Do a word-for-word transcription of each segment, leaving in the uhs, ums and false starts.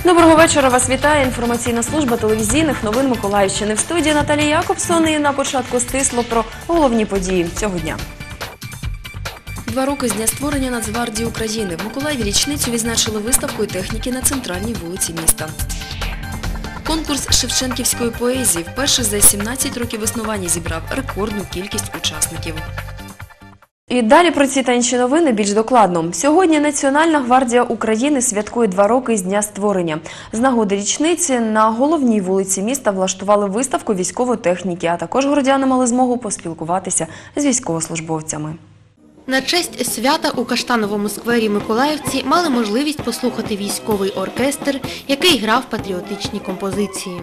Доброго вечора. Вас вітає інформаційна служба телевізійних новин Миколаївщини. В студії Наталія Якобсон і на початку стисло про головні події цього дня. Два роки з дня створення Нацгвардії України. В Миколаєві річницю відзначили виставкою техніки на центральній вулиці міста. Конкурс шевченківської поезії вперше за сімнадцять років існування зібрав рекордну кількість учасників. І далі про ці та інші новини більш докладно. Сьогодні Національна гвардія України святкує два роки з дня створення. З нагоди річниці на головній вулиці міста влаштували виставку військової техніки, а також городяни мали змогу поспілкуватися з військовослужбовцями. На честь свята у Каштановому сквері миколаївці мали можливість послухати військовий оркестр, який грав патріотичні композиції.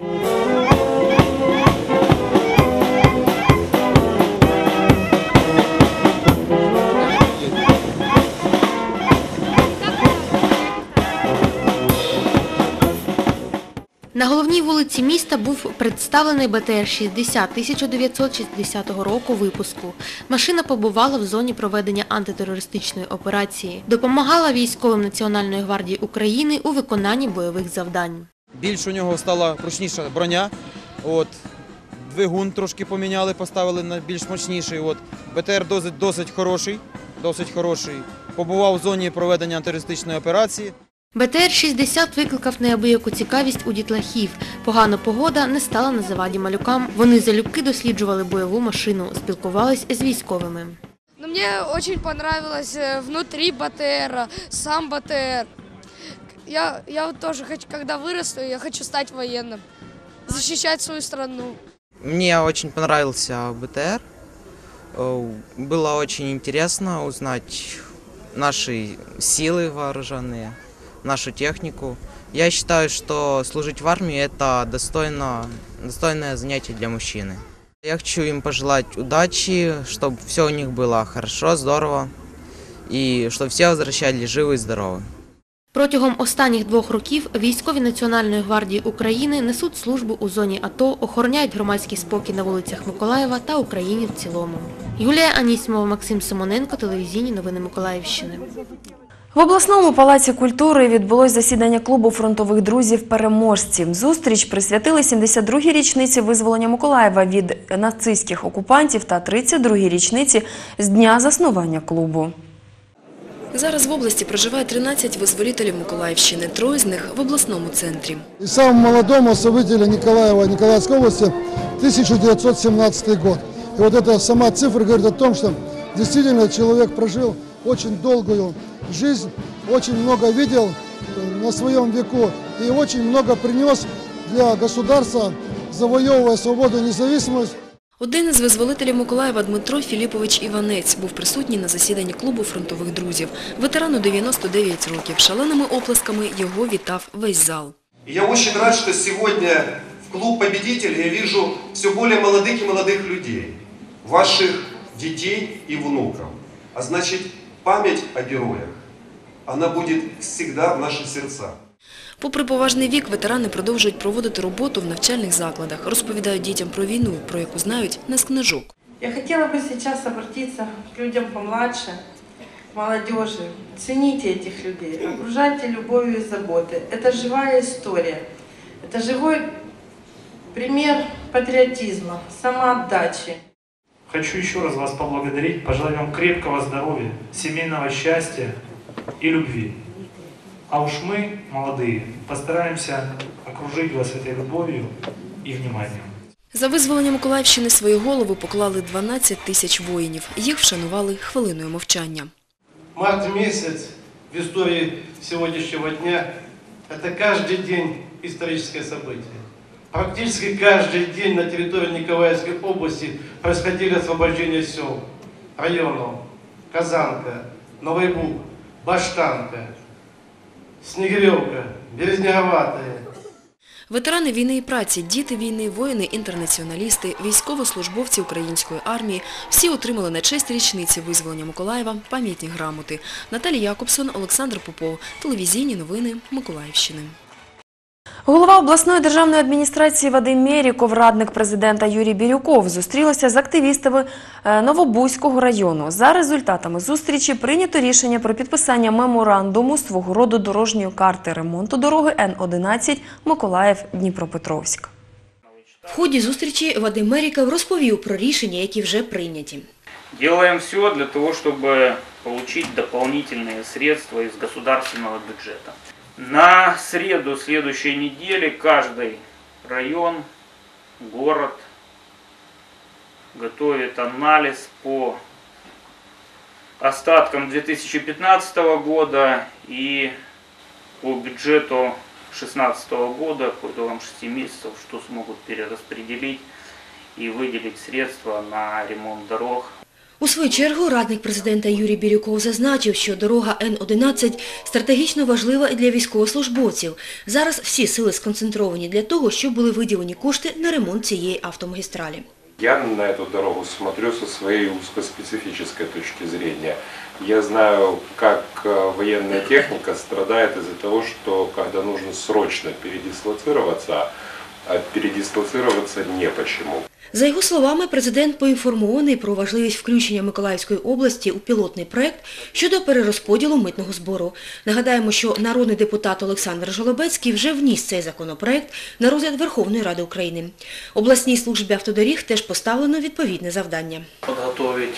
На головній вулиці міста був представлений Б Т Р шістдесят тисяча дев'ятсот шістдесятого року випуску. Машина побувала в зоні проведення антитерористичної операції. Допомагала військовим Національної гвардії України у виконанні бойових завдань. Більш у нього стала прочніша броня. От, двигун трошки поміняли, поставили на більш мощніший. От, Б Т Р досить, досить хороший, досить хороший. Побував в зоні проведення антитерористичної операції. Б Т Р шістдесят викликав неабияку цікавість у дітлахів. Погана погода не стала на заваді малюкам. Вони залюбки досліджували бойову машину, спілкувались з військовими. Мені дуже понравилось внутрі Б Т Р, сам Б Т Р. Я, я теж, коли виросту, я хочу стати воєнним, захищати свою страну. Мне очень понравился Б Т Р. Было очень интересно узнать наши силы вооруженные, нашу технику. Я считаю, что служить в армии – это достойно, достойное занятие для мужчины. Я хочу им пожелать удачи, чтобы все у них было хорошо, здорово, и чтобы все возвращались живы и здоровы. Протягом останніх двох років військові Національної гвардії України несуть службу у зоні А Т О, охороняють громадський спокій на вулицях Миколаєва та України в цілому. Юлія Анісімова, Максим Симоненко, телевізійні новини Миколаївщини. В обласному палаці культури відбулось засідання клубу фронтових друзів «Переможці». Зустріч присвятили сімдесят другій річниці визволення Миколаєва від нацистських окупантів та тридцять другій річниці з дня заснування клубу. Зараз в області проживає тринадцять визволителів Миколаївщини, троє з них в обласному центрі. И самому молодому освободителю Николаева, Николаевской области, тысяча девятьсот семнадцатый год. И вот эта сама цифра говорит о том, что действительно человек прожил очень долгую жизнь, очень много видел на своем веку и очень много принес для государства, завоевывая свободу и независимость. Один із визволителів Миколаєва Дмитро Філіпович Іванець був присутній на засіданні клубу фронтових друзів. Ветерану дев'яносто дев'ять років. Шаленими оплесками його вітав весь зал. Я очень рад, что сегодня в клуб победителей я вижу все более молодых и молодых людей, ваших детей и внуков. А значит, память о героях, она будет всегда в наших сердцах. Попри поважний вік, ветерани продовжують проводити роботу в навчальних закладах, розповідають дітям про війну, про яку знають не з книжок. Я хотела бы сейчас обратиться к людям помладше, к молодежи. Цените этих людей, окружайте любовью и заботой. Это живая история, это живой пример патриотизма, самоотдачи. Хочу еще раз вас поблагодарить, пожелать вам крепкого здоровья, семейного счастья и любви. А уж мы, молодые, постараемся окружить вас этой любовью и вниманием. За визволення Миколаївщини свої голови поклали дванадцять тисяч воїнів. Їх вшанували хвилиною мовчання. Март месяц в истории сегодняшнего дня – это каждый день историческое событие. Практически каждый день на территории Николаевской области происходили освобождения сел, районов: Казанка, Новый Буг, Баштанка, Снегиревка, Березнеговатая. Ветерани війни і праці, діти війни, воїни-інтернаціоналісти, військовослужбовці української армії – всі отримали на честь річниці визволення Миколаєва пам'ятні грамоти. Наталія Якобсон, Олександр Попов, телевізійні новини Миколаївщини. Голова обласної державної адміністрації Вадим Меріков, радник президента Юрій Бірюков зустрілися з активістами е, Новобузького району. За результатами зустрічі прийнято рішення про підписання меморандуму свого роду дорожньої карти ремонту дороги Н одинадцять Миколаїв-Дніпропетровськ. В ході зустрічі Вадим Меріков розповів про рішення, які вже прийняті. Делаем все для того, чтобы получить дополнительные средства из государственного бюджета. На среду следующей недели каждый район, город готовит анализ по остаткам две тысячи пятнадцатого года и по бюджету две тысячи шестнадцатого года, по итогам шести месяцев, что смогут перераспределить и выделить средства на ремонт дорог. У свою чергу радник президента Юрій Бірюков зазначив, що дорога Н одинадцять стратегічно важлива і для військовослужбовців. Зараз всі сили сконцентровані для того, щоб були виділені кошти на ремонт цієї автомагістралі. Я на эту дорогу смотрю со своей узкоспецифической точки зрения. Я знаю, как военная техника страдает из-за того, что когда нужно срочно передислоцироваться, а передислоцироваться не почему. За його словами, президент поінформований про важливість включення Миколаївської області у пілотний проєкт щодо перерозподілу митного збору. Нагадаємо, що народний депутат Олександр Жолобецький вже вніс цей законопроєкт на розгляд Верховної Ради України. Обласній службі автодоріг теж поставлено відповідне завдання. Підготовити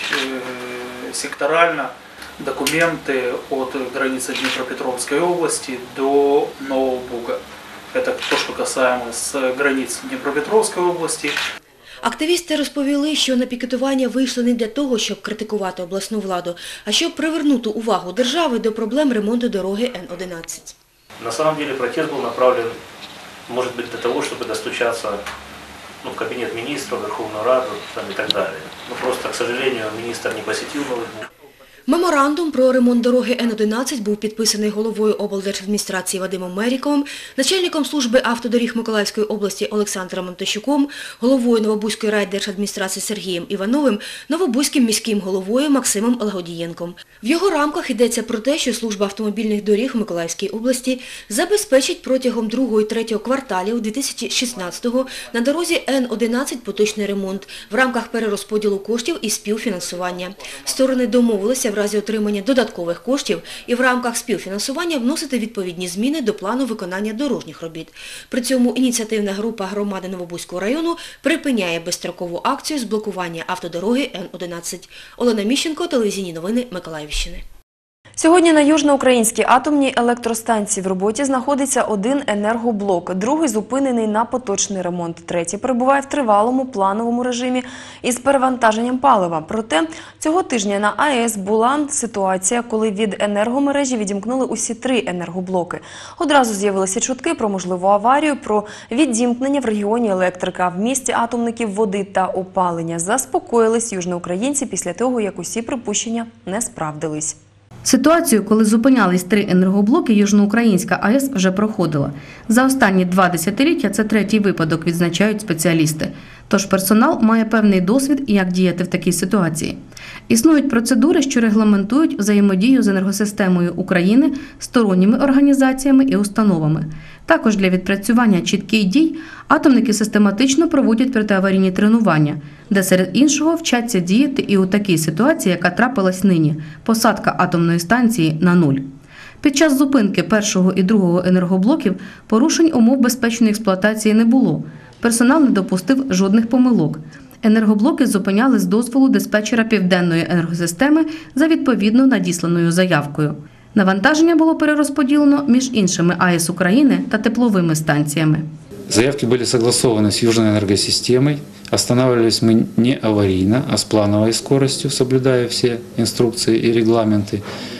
секторально документи від границі Дніпропетровської області до Нового Буга. Це те, що касаємо з границь Дніпропетровської області. Активісти розповіли, що на пікетування вийшли не для того, щоб критикувати обласну владу, а щоб привернути увагу держави до проблем ремонту дороги Н одинадцять. На самом деле протест был направлен, может быть, для того, чтобы достучаться ну, в кабинет министра, Верховную Раду там, и так далее. Но просто, к сожалению, министр не посетил Новый Буг. Меморандум про ремонт дороги Н одинадцять був підписаний головою облдержадміністрації Вадимом Меріковим, начальником служби автодоріг Миколаївської області Олександром Антощуком, головою Новобузької райдержадміністрації Сергієм Івановим, Новобузьким міським головою Максимом Лагодієнком. В його рамках йдеться про те, що служба автомобільних доріг в Миколаївській області забезпечить протягом другого і третього кварталів дві тисячі шістнадцятого на дорозі Н одинадцять поточний ремонт в рамках перерозподілу коштів і співфінансування. Сторони домовилися в разі отримання додаткових коштів і в рамках співфінансування вносити відповідні зміни до плану виконання дорожніх робіт. При цьому ініціативна група громади Новобузького району припиняє безстрокову акцію з блокування автодороги Н одинадцять. Олена Міщенко, телевізійні новини Миколаївщини. Сьогодні на Южноукраїнській атомній електростанції в роботі знаходиться один енергоблок, другий зупинений на поточний ремонт, третій перебуває в тривалому плановому режимі із перевантаженням палива. Проте цього тижня на АЕС була ситуація, коли від енергомережі відімкнули усі три енергоблоки. Одразу з'явилися чутки про можливу аварію, про відімкнення в регіоні електрики, а в місті атомників води та опалення. Заспокоїлись южноукраїнці після того, як усі припущення не справдились. Ситуацію, коли зупинялись три енергоблоки, Южноукраїнська АЕС вже проходила. За останні два десятиліття це третій випадок, відзначають спеціалісти. Тож персонал має певний досвід, як діяти в такій ситуації. Існують процедури, що регламентують взаємодію з енергосистемою України, сторонніми організаціями і установами. Також для відпрацювання чітких дій атомники систематично проводять протиаварійні тренування, де серед іншого вчаться діяти і у такій ситуації, яка трапилась нині – посадка атомної станції на нуль. Під час зупинки першого і другого енергоблоків порушень умов безпечної експлуатації не було. Персонал не допустив жодних помилок. Енергоблоки зупиняли з дозволу диспетчера Південної енергосистеми за відповідно надісланою заявкою. Навантаження було перерозподілено між іншими АЕС України та тепловими станціями. Заявки были согласованы с Южной энергосистемой. Останавливались мы не аварийно, а с плановой скоростью, соблюдая все инструкции и регламенты.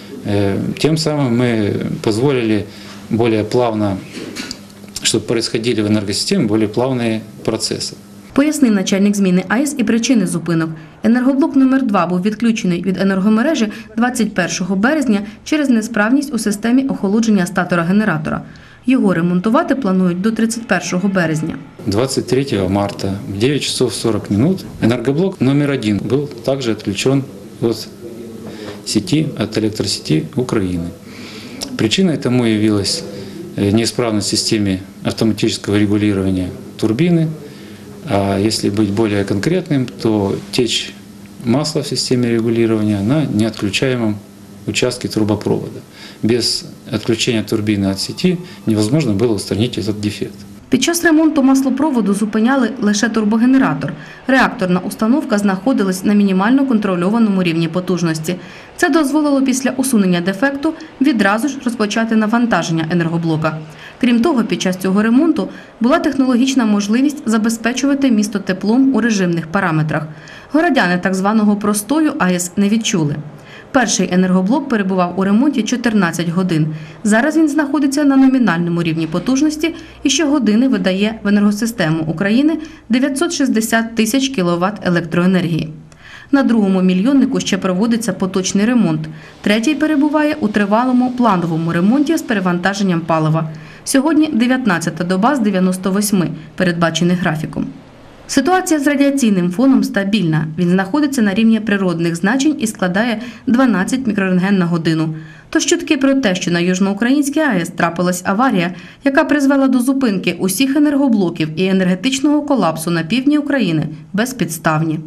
Тем самым мы позволили более плавно, чтобы происходили в энергосистеме более плавные процессы. Пояснив начальник зміни АЕС і причини зупинок. Енергоблок номер два був відключений від енергомережі двадцять першого березня через несправність у системі охолодження статора-генератора. Його ремонтувати планують до тридцять першого березня. двадцать третьего марта в девять часов сорок минут энергоблок номер один был также отключен от сети, от электросети Украины. Причиной тому явилась неисправность в системе автоматического регулирования турбины. А если быть более конкретным, то течь масла в системе регулирования на неотключаемом участке трубопровода. Без отключения турбины от сети невозможно было устранить этот дефект. Під час ремонту маслопроводу зупиняли лише турбогенератор. Реакторна установка знаходилась на мінімально контрольованому рівні потужності. Це дозволило після усунення дефекту відразу ж розпочати навантаження енергоблока. Крім того, під час цього ремонту була технологічна можливість забезпечувати місто теплом у режимних параметрах. Городяни так званого простою АЕС не відчули. Перший енергоблок перебував у ремонті чотирнадцять годин. Зараз він знаходиться на номінальному рівні потужності і щогодини видає в енергосистему України дев'ятсот шістдесят тисяч кіловат електроенергії. На другому мільйоннику ще проводиться поточний ремонт. Третій перебуває у тривалому плановому ремонті з перевантаженням палива. Сьогодні дев'ятнадцята доба з дев'яноста восьми, передбачених графіком. Ситуація з радіаційним фоном стабільна. Він знаходиться на рівні природних значень і складає дванадцять мікрорентген на годину. Тож чутки про те, що на Южноукраїнській АЕС трапилась аварія, яка призвела до зупинки усіх енергоблоків і енергетичного колапсу на півдні України, безпідставні.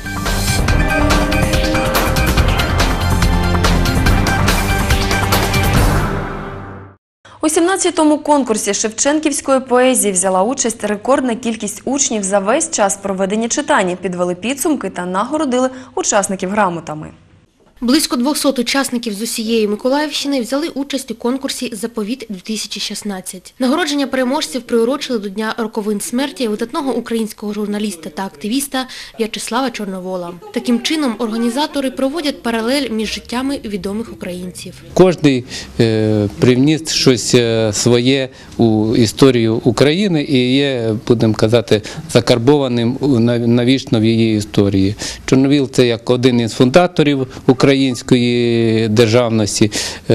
У сімнадцятому конкурсі шевченківської поезії взяла участь рекордна кількість учнів за весь час проведення читань, підвели підсумки та нагородили учасників грамотами. Близько двохсот учасників з усієї Миколаївщини взяли участь у конкурсі «Заповіт-дві тисячі шістнадцять». Нагородження переможців приурочили до Дня роковин смерті видатного українського журналіста та активіста В'ячеслава Чорновола. Таким чином, організатори проводять паралель між життями відомих українців. Кожен е, привніс щось своє у історію України і є, будемо казати, закарбованим навічно в її історії. Чорновіл – це як один із фундаторів української державності.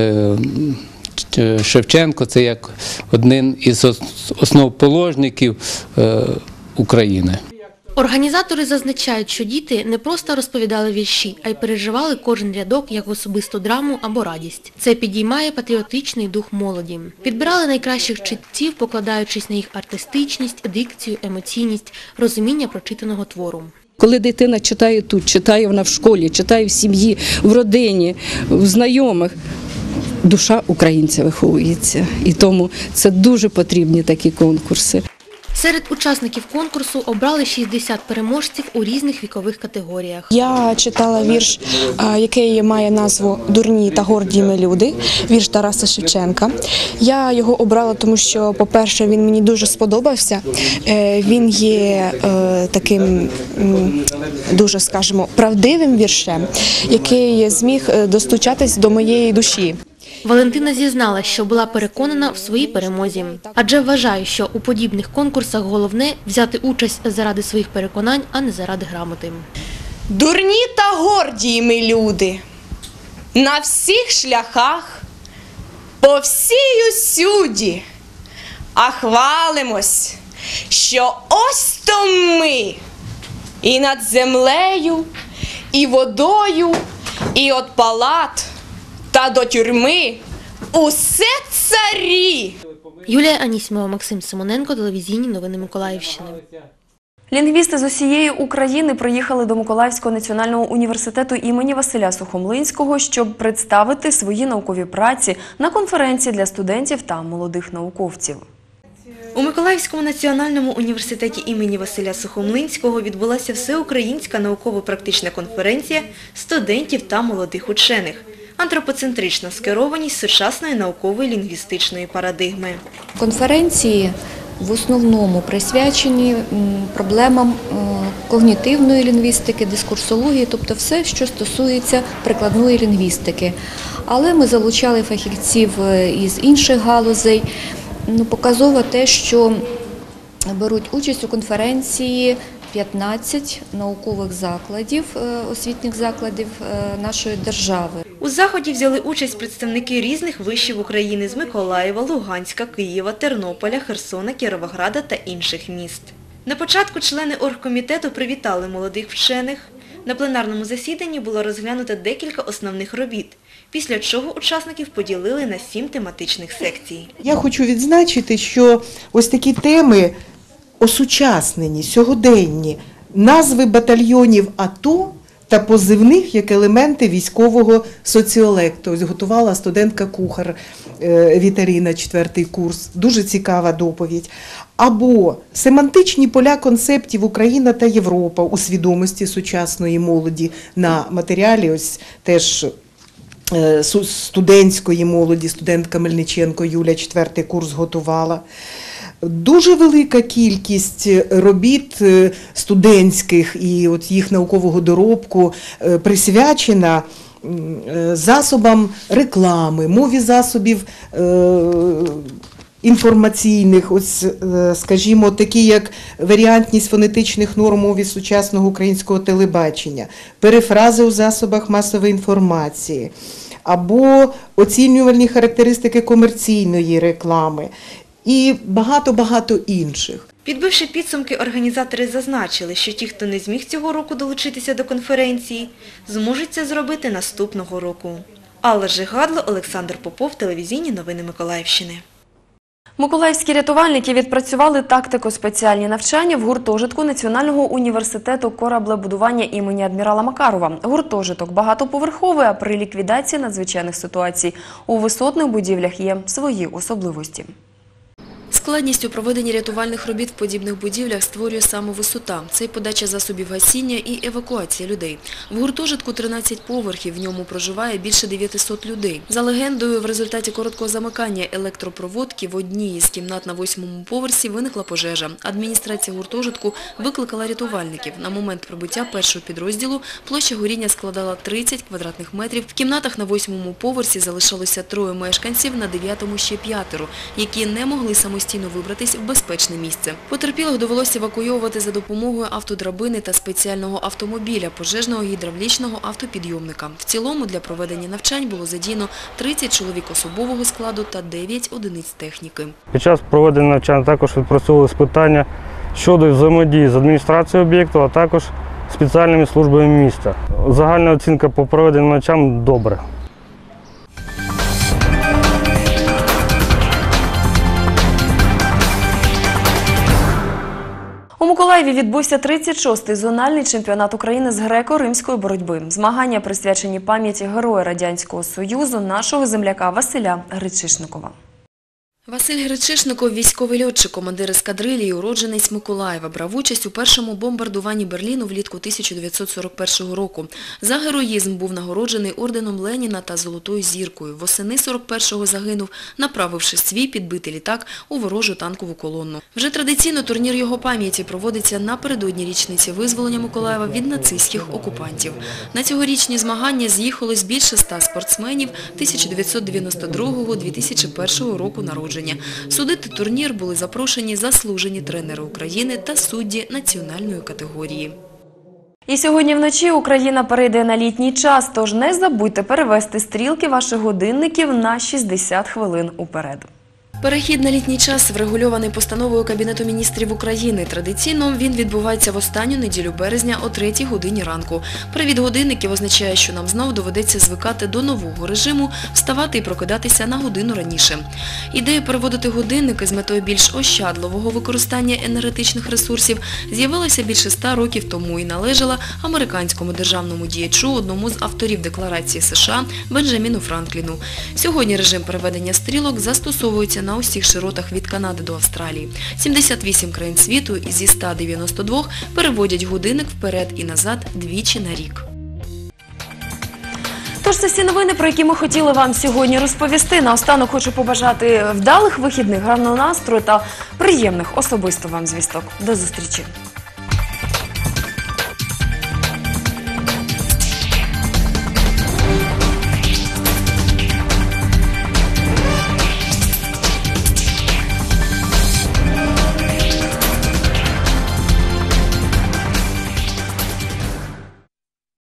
Шевченко – це як один із основоположників України. Організатори зазначають, що діти не просто розповідали вірші, а й переживали кожен рядок як особисту драму або радість. Це підіймає патріотичний дух молоді. Підбирали найкращих читців, покладаючись на їх артистичність, дикцію, емоційність, розуміння прочитаного твору. Коли дитина читає тут, читає вона в школі, читає в сім'ї, в родині, в знайомих, душа українця виховується. І тому це дуже потрібні такі конкурси. Серед учасників конкурсу обрали шістдесят переможців у різних вікових категоріях. Я читала вірш, який має назву «Дурні та горді ми люди», вірш Тараса Шевченка. Я його обрала, тому що, по-перше, він мені дуже сподобався. Він є таким дуже, скажімо, правдивим віршем, який зміг достучатись до моєї душі. Валентина зізналась, що була переконана в своїй перемозі. Адже вважає, що у подібних конкурсах головне – взяти участь заради своїх переконань, а не заради грамоти. Дурні та горді ми люди, на всіх шляхах, по всій усюді, а хвалимось, що ось то ми, і над землею, і водою, і от палат, та до тюрми усе царі. Юлія Анісімова, Максим Симоненко, телевізійні новини Миколаївщини. Лінгвісти з усієї України приїхали до Миколаївського національного університету імені Василя Сухомлинського, щоб представити свої наукові праці на конференції для студентів та молодих науковців. У Миколаївському національному університеті імені Василя Сухомлинського відбулася всеукраїнська науково-практична конференція студентів та молодих учених. Антропоцентрична скерованість сучасної наукової лінгвістичної парадигми. Конференції в основному присвячені проблемам когнітивної лінгвістики, дискурсології, тобто все, що стосується прикладної лінгвістики. Але ми залучали фахівців із інших галузей. Ну, показово те, що беруть участь у конференції п'ятнадцять наукових закладів, освітніх закладів нашої держави. У заході взяли участь представники різних вишів України з Миколаєва, Луганська, Києва, Тернополя, Херсона, Кіровограда та інших міст. На початку члени оргкомітету привітали молодих вчених. На пленарному засіданні було розглянуто декілька основних робіт. після чого учасників поділили на сім тематичних секцій. Я хочу відзначити, що ось такі теми осучаснені, сьогоденні, назви батальйонів АТО та позивних як елементи військового соціолекту. Ось готувала студентка-кухар Віталіна, четвертий курс. Дуже цікава доповідь. Або семантичні поля концептів «Україна та Європа» у свідомості сучасної молоді на матеріалі, ось теж студентської молоді, студентка Мельниченко Юля, четвертий курс готувала. Дуже велика кількість робіт студентських і от їх наукового доробку присвячена засобам реклами, мові засобів інформаційних, ось, скажімо, такі як варіантність фонетичних норм мові сучасного українського телебачення, перефрази у засобах масової інформації, або оцінювальні характеристики комерційної реклами і багато-багато інших. Підбивши підсумки, організатори зазначили, що ті, хто не зміг цього року долучитися до конференції, зможуть це зробити наступного року. Алла Жигадло, Олександр Попов, телевізійні новини Миколаївщини. Миколаївські рятувальники відпрацювали тактико-спеціальні навчання в гуртожитку Національного університету кораблебудування імені адмірала Макарова. Гуртожиток багатоповерховий, а при ліквідації надзвичайних ситуацій у висотних будівлях є свої особливості. Складність у проведенні рятувальних робіт в подібних будівлях створює саме висота. Це й подача засобів гасіння і евакуація людей. В гуртожитку тринадцять поверхів, в ньому проживає більше дев'ятисот людей. За легендою, в результаті короткого замикання електропроводки в одній із кімнат на восьмому поверсі виникла пожежа. Адміністрація гуртожитку викликала рятувальників. На момент прибуття першого підрозділу площа горіння складала тридцять квадратних метрів. В кімнатах на восьмому поверсі залишалося троє мешканців, на дев'ятому ще п'ятеро, які не могли самостійно вибратись в безпечне місце. Потерпілих довелося евакуйовувати за допомогою автодрабини та спеціального автомобіля, пожежного гідравлічного автопідйомника. В цілому для проведення навчань було задіяно тридцять чоловік особового складу та дев'ять одиниць техніки. Під час проведення навчань також відпрацьовувалися питання щодо взаємодії з адміністрацією об'єкту, а також спеціальними службами міста. Загальна оцінка по проведенню навчань – добре. У Миколаєві відбувся тридцять шостий зональний чемпіонат України з греко-римської боротьби. Змагання присвячені пам'яті героя Радянського Союзу, нашого земляка Василя Гречишникова. Василь Гречишников – військовий льотчик, командир ескадрилії, уродженець Миколаєва. Брав участь у першому бомбардуванні Берліну влітку тисяча дев'ятсот сорок першого року. За героїзм був нагороджений орденом Леніна та Золотою зіркою. Восени сорок першого загинув, направивши свій підбитий літак у ворожу танкову колонну. Вже традиційно турнір його пам'яті проводиться напередодні річниці визволення Миколаєва від нацистських окупантів. На цьогорічні змагання з'їхалось більше ста спортсменів тисяча дев'ятсот дев'яносто другого - дві тисячі першого року народження. Судити турнір були запрошені заслужені тренери України та судді національної категорії. І сьогодні вночі Україна перейде на літній час, тож не забудьте перевести стрілки ваших годинників на шістдесят хвилин уперед. Перехід на літній час врегульований постановою Кабінету міністрів України. Традиційно він відбувається в останню неділю березня о третій годині ранку. Привід годинників означає, що нам знов доведеться звикати до нового режиму, вставати і прокидатися на годину раніше. Ідея переводити годинники з метою більш ощадливого використання енергетичних ресурсів з'явилася більше ста років тому і належала американському державному діячу, одному з авторів Декларації США Бенджаміну Франкліну. Сьогодні режим переведення стрілок застосовується на усіх широтах від Канади до Австралії. сімдесят вісім країн світу зі ста дев'яноста двох переводять годинник вперед і назад двічі на рік. Тож це всі новини, про які ми хотіли вам сьогодні розповісти. Наостанок хочу побажати вдалих вихідних, гарного настрою та приємних особисто вам звісток. До зустрічі!